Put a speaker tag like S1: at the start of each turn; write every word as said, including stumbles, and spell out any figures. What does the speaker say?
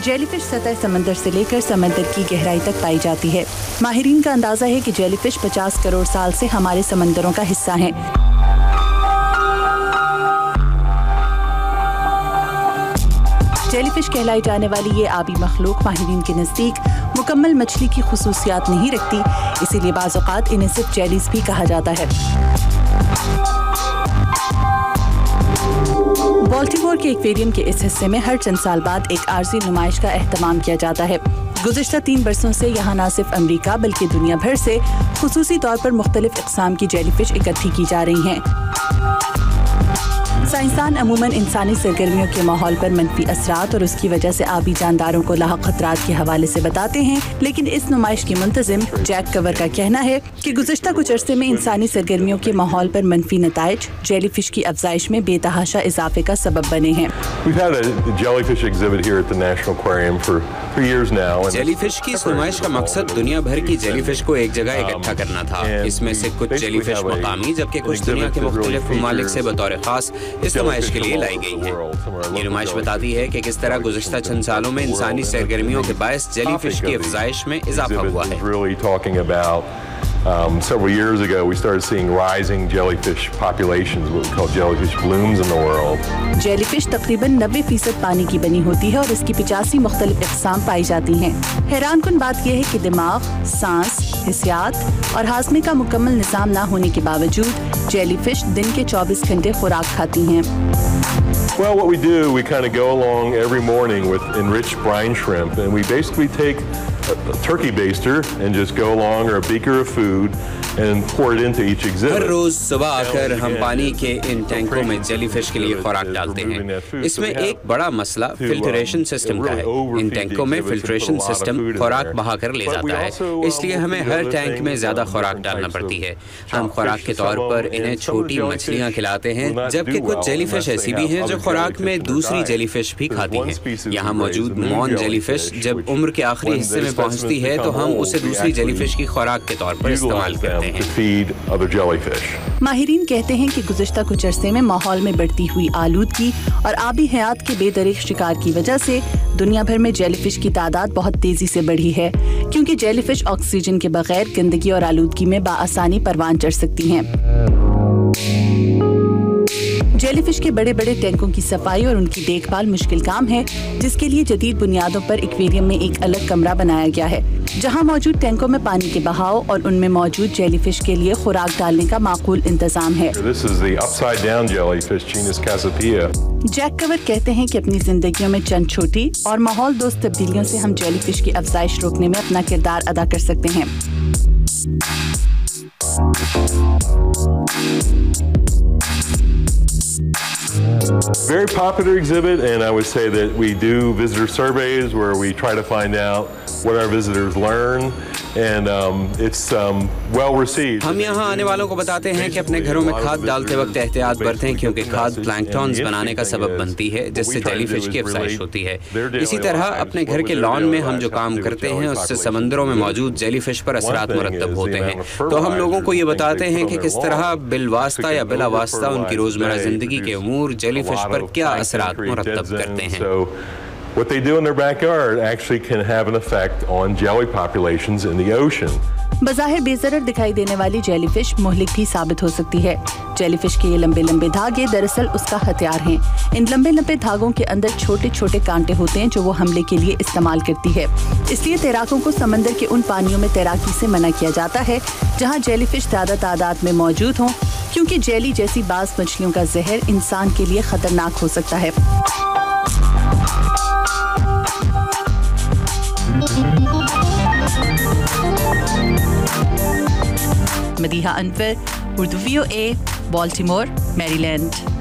S1: Jellyfish सतह समंदर से लेकर समंदर की गहराई तक पाई जाती है। माहिरीन का अंदाजा है कि जेलीफिश पचास करोड़ साल से हमारे समंदरों का हिस्सा हैं। जेलीफिश कहलाई जाने वाली ये आबी मखलूक माहिरीन के नज़दीक मुकम्मल मछली की खुसूसियात नहीं रखती, इसीलिए बाज़ औक़ात इन्हें सिर्फ जेलीज भी कहा जाता है। बाल्टीमोर के एक्वेरियम के इस हिस्से में हर चंद साल बाद एक आर्जी नुमाइश का एहतमाम किया जाता है। गुज़िश्ता तीन बरसों से यहाँ न सिर्फ अमरीका बल्कि दुनिया भर से खुसूसी तौर पर मुख्तलिफ इक़साम की जेलीफिश इकट्ठी की जा रही हैं। साइंसदान अमूमन इंसानी सरगर्मियों के माहौल पर मनफी असरात और उसकी वजह से आबी जानदारों को लाहक खतरात के हवाले से बताते हैं, लेकिन इस नुमाइश की मुंतजिम जैक कवर का कहना है कि गुज़िश्ता कुछ अरसे में इंसानी सरगर्मियों के माहौल पर मनफी नताइज जेलीफिश की अफजाइश में बेतहाशा इजाफे का सबब बने हैं।
S2: जेलीफिश की इस नुमाइश का मकसद दुनिया भर की जेलीफिश को एक जगह इकट्ठा करना था। इसमें से कुछ जेलीफिश मकामी जबकि कुछ दुनिया के मुख्तलिफ ममालिक से बतौर खास इस नुमाइश के लिए लाई गई है। ये नुमाइश बताती है कि किस तरह गुज़िश्ता चंद सालों में इंसानी सरगर्मियों के बायस जेलीफिश की अफजाइश में इजाफा हुआ है।
S3: Um, several years ago, we started seeing rising jellyfish populations, what we call jellyfish blooms in the world.
S1: Jellyfish तकरीबन नब्बे फीसद पानी की बनी होती है और इसकी पिचासी मुख्तलिफ इक़साम पाई जाती हैं। हैरान कुन बात यह है कि दिमाग, सांस, हिस्सियात और हाज़मे का मुकम्मल निज़ाम ना होने के बावजूद जेलीफिश दिन के चौबीस घंटे खुराक खाती हैं।
S3: Well, what we do, we kind of go along every morning with enriched brine shrimp, and we basically take a, a turkey baster and just go along, or a beaker of food, and pour it into each exhibit.
S2: हर रोज सुबह आकर हम पानी के इन टैंकों में jellyfish के लिए खुराक डालते हैं। इसमें एक बड़ा मसला फिल्ट्रेशन सिस्टम का है। इन टैंकों में फिल्ट्रेशन सिस्टम खुराक बहा कर ले जाता है, इसलिए हमें हर टैंक में ज्यादा खुराक डालना पड़ती है। हम खुराक के तौर पर इन्हें छोटी मछलियाँ खिलाते हैं, जबकि कुछ जेलीफिश ऐसी भी हैं जो खुराक में दूसरी जेलीफिश भी खाती हैं। यहाँ मौजूद मॉन जेलीफिश जब उम्र के आखिरी हिस्से में पहुँचती है तो हम उसे दूसरी जेलीफिश की खुराक के तौर पर इस्तेमाल करते हैं।
S1: माहिरीन कहते हैं कि गुज़िश्ता कुछ अरसे में माहौल में बढ़ती हुई आलूदगी और आबी हयात के बेदरीग शिकार की वजह से दुनिया भर में जेलीफिश की तादाद बहुत तेजी से बढ़ी है, क्योंकि जेलीफिश ऑक्सीजन के बगैर गंदगी और आलूदगी में बाआसानी परवान चढ़ सकती हैं। जेलीफिश के बड़े बड़े टैंकों की सफाई और उनकी देखभाल मुश्किल काम है, जिसके लिए जदीद बुनियादों पर एक्वेरियम में एक अलग कमरा बनाया गया है, जहां मौजूद टैंकों में पानी के बहाव और उनमें मौजूद जेलीफिश के लिए खुराक डालने का माकूल इंतजाम है। जैक कवर कहते हैं कि अपनी जिंदगियों में चंद छोटी और माहौल दोस्त तब्दीलियों से हम जेलीफिश की अफजाइश रोकने में अपना किरदार अदा कर सकते हैं।
S3: Very popular exhibit, and I would say that we do visitor surveys where we try to find out what our visitors learn, and um, it's um, well received.
S2: हम यहाँ आने वालों को बताते हैं कि अपने घरों में खाद डालते वक्त एहतियात बरतें, क्योंकि खाद प्लैंकटॉन्स बनाने का सबब बनती है, जिससे जेलीफिश की अफजाइश होती है। इसी तरह अपने घर के लॉन में हम जो काम करते हैं उससे समंदरों में मौजूद जेलीफिश पर असरात मुरतब होते हैं। तो हम लोगों को ये बताते हैं कि किस तरह बिलवास्ता या बिला वास्ता उनकी रोजमर्रा जिंदगी के उमूर जेलीफिश पर क्या असरात मुरतब करते हैं।
S3: What they do in their backyard actually can have an effect on jelly populations in the ocean.
S1: बज़ाहिर बेज़रर दिखाई देने वाली जेलीफिश मुहलिक भी साबित हो सकती है। जेलीफिश के ये लंबे लंबे धागे दरअसल उसका हथियार हैं। इन लंबे लंबे धागों के अंदर छोटे छोटे कांटे होते हैं जो वो हमले के लिए इस्तेमाल करती है। इसलिए तैराकों को समंदर के उन पानियों में तैराकी से मना किया जाता है जहाँ जेलीफिश ज़्यादा तादाद में मौजूद हों, क्योंकि जेली जैसी बाज़ मछलियों का जहर इंसान के लिए खतरनाक हो सकता है। Madiha Anwar, Urdu V O A, Baltimore, Maryland.